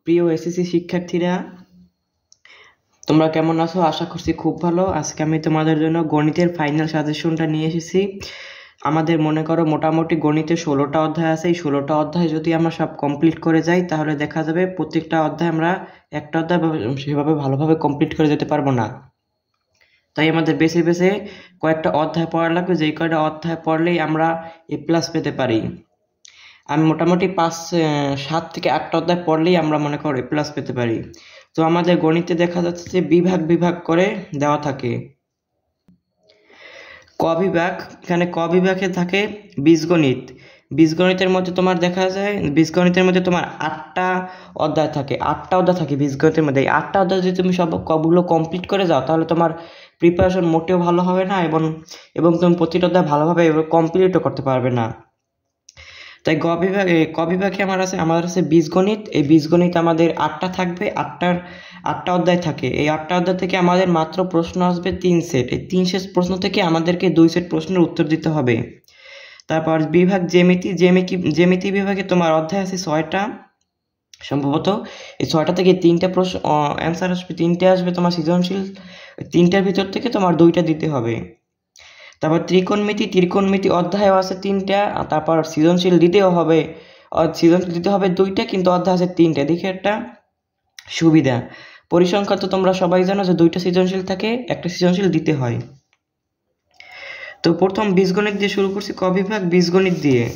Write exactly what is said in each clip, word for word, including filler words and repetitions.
প্রিয় এসএসসি শিক্ষার্থীরা, তোমরা কেমন আছো? আশা করছি খুব ভালো। আজকে আমি তোমাদের জন্য গণিতের ফাইনাল সাজেশনটা নিয়ে এসেছি। আমাদের মনে করো মোটামুটি গণিতে ষোলোটা অধ্যায় আছে। এই ষোলোটা অধ্যায় যদি আমরা সব কমপ্লিট করে যাই তাহলে দেখা যাবে প্রত্যেকটা অধ্যায় আমরা একটা অধ্যায় সেভাবে ভালোভাবে কমপ্লিট করে যেতে পারবো না। তাই আমাদের বেছে বেছে কয়েকটা অধ্যায় পড়া লাগবে, যেই কয়েকটা অধ্যায় পড়লেই আমরা এ প্লাস পেতে পারি। আমি মোটামুটি পাঁচ সাত থেকে আটটা অধ্যায় পড়লেই আমরা মনে করো এ প্লাস পেতে পারি। তো আমাদের গণিতে দেখা যাচ্ছে যে বিভাগ বিভাগ করে দেওয়া থাকে। ক বিভাগ, এখানে ক বিভাগে থাকে বীজগণিত। বীজগণিতের মধ্যে তোমার দেখা যায় বীজগণিতের মধ্যে তোমার আটটা অধ্যায় থাকে আটটা অধ্যায় থাকে বীজগণিতের মধ্যে। এই আটটা অধ্যায় যদি তুমি সব কগুলো কমপ্লিট করে যাও তাহলে তোমার প্রিপারেশন মোটেও ভালো হবে না, এবং এবং তুমি প্রতিটা অধ্যায় ভালোভাবে কমপ্লিটও করতে পারবে না। তাই গ বিভাগে ক বিভাগে আমার আছে আমাদের আছে বীজগণিত। এই বীজগণিত আমাদের আটটা থাকবে, আটটার আটটা অধ্যায় থাকে। এই আটটা অধ্যায় থেকে আমাদের মাত্র প্রশ্ন আসবে তিন সেট। এই তিন সেট প্রশ্ন থেকে আমাদেরকে দুই সেট প্রশ্নের উত্তর দিতে হবে। তারপর বিভাগ জ্যামিতি জ্যামিতি জ্যামিতি বিভাগে তোমার অধ্যায় আছে ছয়টা সম্ভবত। এই ছয়টা থেকে তিনটা প্রশ্ন অ্যান্সার আসবে, তিনটে আসবে তোমার সৃজনশীল। তিনটার ভিতর থেকে তোমার দুইটা দিতে হবে। তারপর ত্রিকোণমিতি ত্রিকোণমিতি অধ্যায়ও আছে তিনটা। তারপর সৃজনশীল দিতেও হবে, সৃজনশীল দিতে হবে দুইটা, কিন্তু অধ্যায় আছে তিনটা। দেখে একটা সুবিধা। পরিসংখ্যান তো তোমরা সবাই জানো যে দুইটা সৃজনশীল থাকে, একটা সৃজনশীল দিতে হয়। তো প্রথম বীজগণিত দিয়ে শুরু করছি, ক বিভাগ বীজগণিত দিয়ে।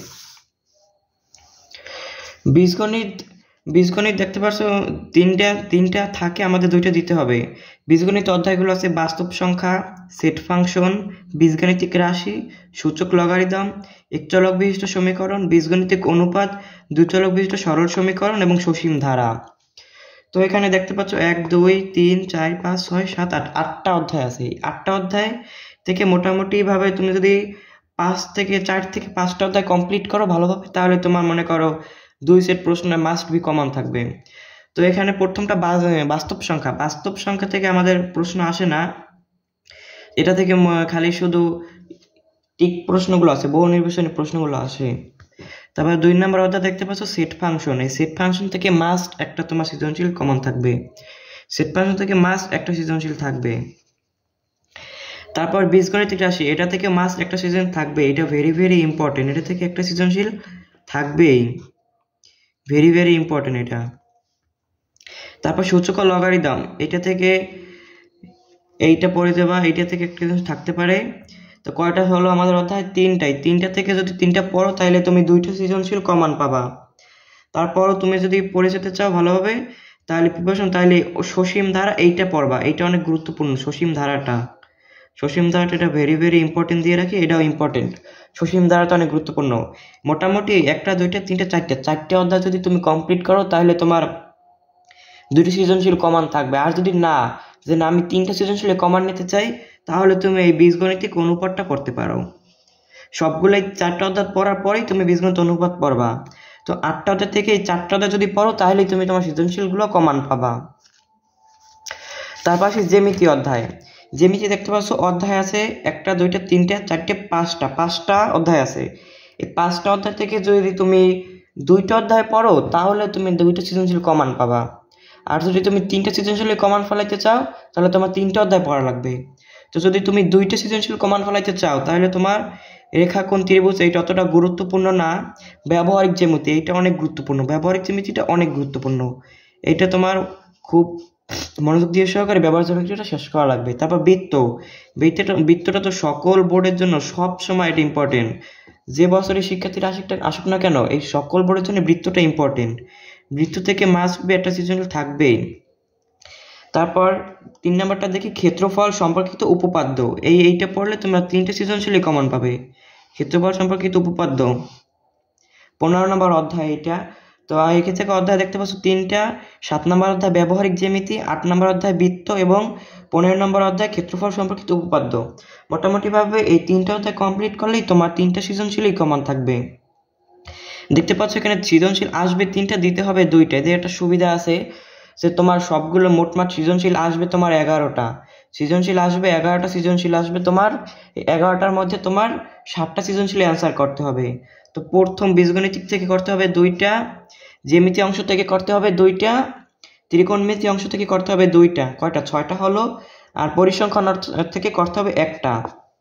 বীজগণিত বীজগণিত দেখতে পাচ্ছ তিনটা তিনটা থাকে, আমাদের দুইটা দিতে হবে। বীজগণিত অধ্যায়গুলো আছে বাস্তব সংখ্যা, সেট ফাংশন, বীজগাণিতিক রাশি, সূচক লগারিদম, একচলক বিশিষ্ট সমীকরণ, বীজগণিতিক অনুপাত, দুচলক বিশিষ্ট সরল সমীকরণ এবং সসীম ধারা। তো এখানে দেখতে পাচ্ছ এক দুই তিন চার পাঁচ ছয় সাত আট আটটা অধ্যায় আছে। এই আটটা অধ্যায় থেকে মোটামুটি ভাবে তুমি যদি পাঁচ থেকে চার থেকে পাঁচটা অধ্যায় কমপ্লিট করো ভালোভাবে, তাহলে তোমার মনে করো দুই সেট প্রশ্ন মাস্ট বি কমন থাকবে। তো এখানে প্রথমটা বাস্তব সংখ্যা। বাস্তব সংখ্যা থেকে আমাদের প্রশ্ন আসে না, এটা থেকে খালি শুধু টিক প্রশ্নগুলো আছে, বহু নির্বাচনী প্রশ্নগুলো আসে। তারপর দুই নম্বর অধ্যায় দেখতে পাচ্ছ সেট ফাংশন। এই সেট ফাংশন থেকে মাস্ট একটা তোমার সৃজনশীল কমন থাকবে। সেট ফাংশন থেকে মাস্ট একটা সৃজনশীল থাকবে। তারপর বীজগণিতিক রাশি, এটা থেকে মাস্ট একটা সৃজনশীল থাকবে। এটা ভেরি ভেরি ইম্পর্টেন্ট, এটা থেকে একটা সৃজনশীল থাকবেই, ভেরি ভেরি ইম্পর্টেন্ট এটা। তারপর সূচক লগারিদম, এটা থেকে এইটা পড়ে যাবা, এইটা থেকে একটা থাকতে পারে। তো কয়টা হলো আমাদের অধ্যায়? তিনটাই। তিনটা থেকে যদি তিনটা পড়ো তাহলে তুমি দুইটা সৃজনশীল কমন পাবা। তারপরও তুমি যদি পড়ে যেতে চাও ভালোভাবে তাহলে প্রিপারেশন, তাহলে সসীম ধারা এইটা পড়বা। এইটা অনেক গুরুত্বপূর্ণ, সসীম ধারাটা সসীম ধারাটা এটা ভেরি ভেরি ইম্পর্টেন্ট দিয়ে রাখি, এটাও ইম্পর্টেন্ট। সসীম ধারাটা অনেক গুরুত্বপূর্ণ। মোটামুটি একটা দুইটা তিনটা চারটে চারটে অধ্যায় যদি তুমি কমপ্লিট করো তাহলে তোমার দুটি সৃজনশীল কমন থাকবে। আর যদি না, যে না আমি তিনটা সৃজনশীল কমন নিতে চাই, তাহলে তুমি এই বীজগণিতিক অনুপাতটা করতে পারো। সবগুলোই চারটা অধ্যায় পড়ার পরেই তুমি বীজগণিত অনুপাত পড়বা। তো আটটা অধ্যায় থেকে এই চারটা অধ্যায় যদি পড়ো তাহলেই তুমি তোমার সৃজনশীলগুলো কমন পাবা। তারপর আসি জ্যামিতি অধ্যায়। জ্যামিতি দেখতে পাচ্ছ অধ্যায় আছে একটা দুইটা তিনটা চারটে পাঁচটা পাঁচটা অধ্যায় আছে। এই পাঁচটা অধ্যায় থেকে যদি তুমি দুইটা অধ্যায় পড়ো তাহলে তুমি দুইটা সৃজনশীল কমন পাবা। আর যদি তুমি তিনটা সৃজনশীল কমন ফলাইতে চাও তাহলে তোমার তিনটা অধ্যায় পড়া লাগবে। তো যদি তুমি দুইটা সৃজনশীল কমন ফলাইতে চাও তাহলে তোমার রেখাকোণ ত্রিভুজ এইটা অতটা গুরুত্বপূর্ণ না। ব্যবহারিক জ্যামিতি এইটা অনেক গুরুত্বপূর্ণ, ব্যবহারিক জ্যামিতিটা অনেক গুরুত্বপূর্ণ। এটা তোমার খুব মনোযোগ দিয়ে সহকারে ব্যবহারিক জ্যামিতিটা শেষ করা লাগবে। তারপর বৃত্ত, বৃত্তটা বৃত্তটা তো সকল বোর্ডের জন্য সব সময় এটা ইম্পর্টেন্ট। যে বছরের শিক্ষার্থীরা আসুক আসুক না কেন, এই সকল বোর্ডের জন্য বৃত্তটা ইম্পর্টেন্ট। বৃত্ত থেকে মাস্ট বি একটা সৃজনশীল থাকবেই। তারপর তিন নাম্বারটা দেখি ক্ষেত্রফল সম্পর্কিত উপপাদ্য। এই এইটা পড়লে তোমরা তিনটে সৃজনশীলই কমন পাবে। ক্ষেত্রফল সম্পর্কিত উপপাদ্য পনেরো নম্বর অধ্যায় এটা। তো এখান থেকে অধ্যায় দেখতে পাচ্ছ তিনটা। সাত নম্বর অধ্যায় ব্যবহারিক জ্যামিতি, আট নম্বর অধ্যায় বৃত্ত এবং পনেরো নম্বর অধ্যায় ক্ষেত্রফল সম্পর্কিত উপপাদ্য। মোটামুটিভাবে এই তিনটা অধ্যায় কমপ্লিট করলেই তোমার তিনটা সৃজনশীলই কমন থাকবে। দেখতে পাচ্ছ এখানে সৃজনশীল আসবে তিনটা, দিতে হবে দুইটা। এদের একটা সুবিধা আছে যে তোমার সবগুলো মোটমাট সৃজনশীল আসবে তোমার এগারোটা। সৃজনশীল আসবে এগারোটা সৃজনশীল আসবে তোমার এগারোটার মধ্যে তোমার সাতটা সৃজনশীল অ্যান্সার করতে হবে। তো প্রথম বীজগণিতিক থেকে করতে হবে দুইটা, জ্যামিতি অংশ থেকে করতে হবে দুইটা, ত্রিকোণমিতি অংশ থেকে করতে হবে দুইটা, কয়টা? ছয়টা হলো। আর পরিসংখ্যান থেকে করতে হবে একটা।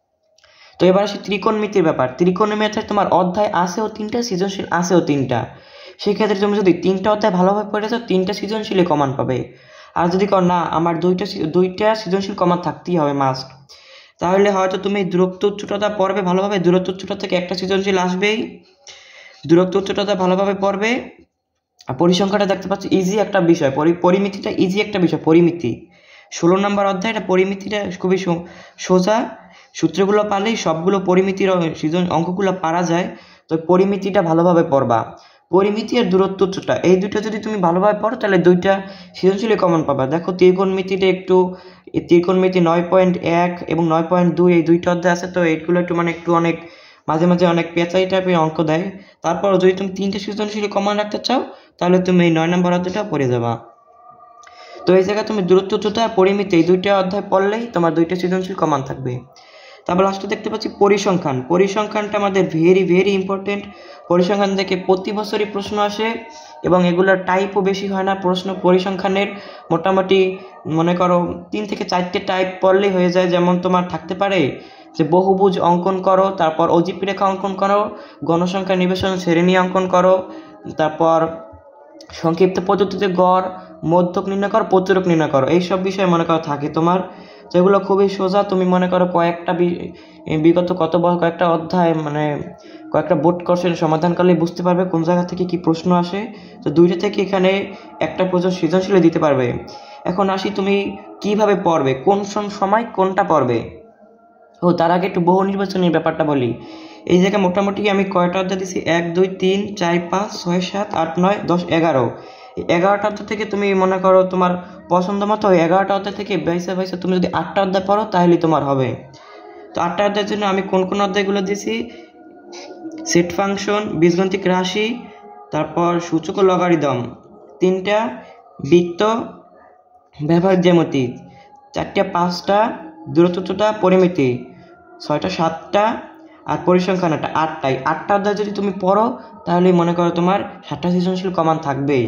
তো এবার আসি ত্রিকোণমিতির ব্যাপার। ত্রিকোণমিতিতে তোমার অধ্যায় আসেও তিনটা, সৃজনশীল আসেও তিনটা। সেক্ষেত্রে তুমি যদি তিনটা অধ্যায় ভালোভাবে পড়ে যাও, তিনটা সৃজনশীলে কমান পাবে। আর যদি কর না আমার দুইটা দুইটা সৃজনশীল কমান থাকতেই হবে মাস্ট, তাহলে হয়তো তুমি দূরত্ব উচ্চতা পড়বে ভালোভাবে, দূরত্ব উচ্চতা থেকে একটা সৃজনশীল আসবেই, দূরত্ব উচ্চতা ভালোভাবে পড়বে। আর পরিসংখ্যাটা দেখতে পাচ্ছ ইজি একটা বিষয়, পরিমিতিটা ইজি একটা বিষয়। পরিমিতি ষোলো নম্বর অধ্যায়, এটা পরিমিতিটা খুবই সোজা, সূত্রগুলো পারলেই সবগুলো পরিমিতির সৃজন অঙ্কগুলো পারা যায়। তো পরিমিতিটা ভালোভাবে পড়বা। পরিমিতি আর দূরত্ব উচ্চতা এই দুটো যদি তুমি ভালোভাবে পড়ো তাহলে দুইটা সৃজনশীল কমন পাবা। দেখো ত্রিকোণমিতিটা একটু, ত্রিকোণমিতি নয় পয়েন্ট এক এবং নয় পয়েন্ট দুই এই দুইটা অধ্যায় আছে, তো এইগুলো একটু মানে একটু অনেক মাঝে মাঝে অনেক পেঁচাই টাইপের অঙ্ক দেয়। তারপর যদি তুমি তিনটে সৃজনশীল কমন রাখতে চাও তাহলে তুমি এই নয় নম্বর অধ্যায়টা পড়ে যাবা। তো এই জায়গায় তুমি দূরত্ব উচ্চতা পরিমিতি এই দুইটা অধ্যায় পড়লেই তোমার দুইটা সৃজনশীল কমন থাকবে। তারপর লাস্টে দেখতে পাচ্ছি পরিসংখ্যান। পরিসংখ্যানটা আমাদের ভেরি ভেরি ইম্পর্টেন্ট। পরিসংখ্যান থেকে প্রতি বছরই প্রশ্ন আসে এবং এগুলোর টাইপও বেশি হয় না প্রশ্ন। পরিসংখ্যানের মোটামুটি মনে করো তিন থেকে চারটে টাইপ পড়লেই হয়ে যায়। যেমন তোমার থাকতে পারে যে বহুভুজ অঙ্কন করো, তারপর অজীব রেখা অঙ্কন করো, গণসংখ্যা নিবেশন শ্রেণী অঙ্কন করো, তারপর সংক্ষিপ্ত পদ্ধতিতে গড়, মধ্যক নির্ণয় করো, প্রচুরক নির্ণয় করো, এইসব বিষয় মনে করো থাকে তোমার, যেগুলো খুবই সোজা। তুমি মনে করো কয়েকটা বিগত কত কয়েকটা অধ্যায় মানে কয়েকটা বোর্ড কোশ্চেন সমাধান করলে বুঝতে পারবে কোন জায়গা থেকে কি প্রশ্ন আসে। তো দুইটা থেকে এখানে একটা প্রশ্ন সৃজনশীল দিতে পারবে। এখন আসি তুমি কিভাবে পড়বে, কোন সময় কোনটা পড়বে। ও তার আগে একটু বহু নির্বাচনের ব্যাপারটা বলি। এই জায়গায় মোটামুটি আমি কয়টা অধ্যায় দিচ্ছি, এক দুই তিন চার পাঁচ ছয় সাত আট নয় দশ এগারো। এগারোটা অধ্যায় থেকে তুমি মনে করো তোমার পছন্দ মতো এগারোটা অধ্যায় থেকে বাইসে বাইসে তুমি যদি আটটা অধ্যায় পড়ো তাহলে তোমার হবে। তো আটটা অধ্যায়ের জন্য আমি কোন কোন অধ্যায়গুলো দিয়েছি, সেট ফাংশন, বীজগণিতিক রাশি, তারপর সূচক ও লগারিদম তিনটা, বৃত্ত, ব্যবহারিক জ্যামিতি চারটা, পাঁচটা, দূরত্ব উচ্চতা, পরিমিতি ছয়টা, সাতটা, আর পরিসংখ্যান একটা আটটাই। আটটা অধ্যায় যদি তুমি পড়ো তাহলে মনে করো তোমার সাতটা সৃজনশীল কমান থাকবেই।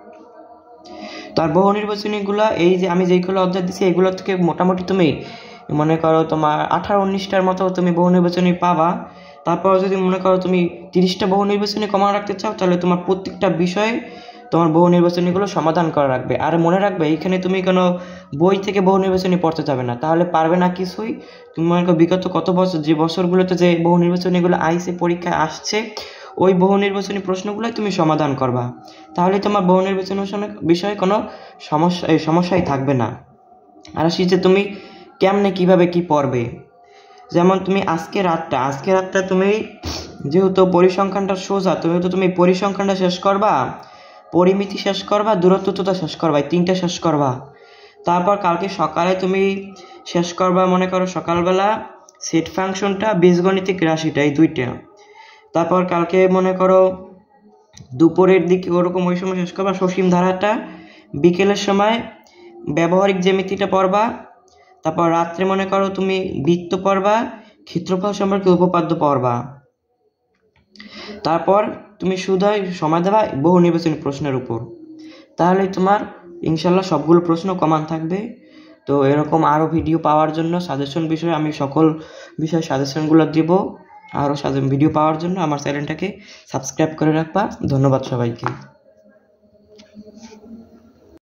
তার বহু নির্বাচনীগুলো এই যে আমি যেইগুলো অধ্যায় দিচ্ছি এগুলো থেকে মোটামুটি তুমি মনে করো তোমার আঠারো উনিশটার মতো তুমি বহু নির্বাচনী পাবা। তারপর যদি মনে করো তুমি তিরিশটা বহু নির্বাচনী কমান রাখতে চাও তাহলে তোমার প্রত্যেকটা বিষয়ে তোমার বহু নির্বাচনীগুলো সমাধান করা রাখবে। আর মনে রাখবে এইখানে তুমি কোনো বই থেকে বহু নির্বাচনী পড়তে যাবে না, তাহলে পারবে না কিছুই। তুমি মনে করো বিগত কত বছর যে বছরগুলোতে যে বহু নির্বাচনীগুলো আইসে পরীক্ষায় আসছে ওই বহু নির্বাচনী প্রশ্নগুলোই তুমি সমাধান করবা, তাহলে তোমার বহু নির্বাচনী বিষয়ে কোনো সমস্যা সমস্যাই থাকবে না। আর আসি যে তুমি কেমনে কিভাবে কি পড়বে। যেমন তুমি আজকে রাতটা আজকে রাতটা তুমি যেহেতু পরিসংখ্যানটা সোজা, যেহেতু তুমি পরিসংখ্যানটা শেষ করবা, পরিমিতি শেষ করবা, দূরত্ব উচ্চতা শেষ করবা, এই তিনটা শেষ করবা। তারপর কালকে সকালে তুমি শেষ করবা মনে করো সকালবেলা সেট ফাংশনটা, বীজগণিতিক রাশিটা, এই দুইটা। তারপর কালকে মনে করো দুপুরের দিকে ওরকম ওই সময় শেষ করবা সসীম ধারাটা, বিকেলের সময় ব্যবহারিক জ্যামিতিটা পড়বা। তারপর রাত্রে মনে করো তুমি বৃত্ত পড়বা, ক্ষেত্রফল সম্পর্কে উপপাদ্য পড়বা। তারপর তুমি শুধুই সময় দেবা বহু নির্বাচনী প্রশ্নের উপর, তাহলে তোমার ইনশাল্লাহ সবগুলো প্রশ্ন কমান থাকবে। তো এরকম আরও ভিডিও পাওয়ার জন্য সাজেশন বিষয়ে আমি সকল বিষয়ে সাজেশনগুলো দিব। আরও ভিডিও পাওয়ার জন্য আমার চ্যানেলটাকে সাবস্ক্রাইব করে রাখবা। ধন্যবাদ সবাইকে।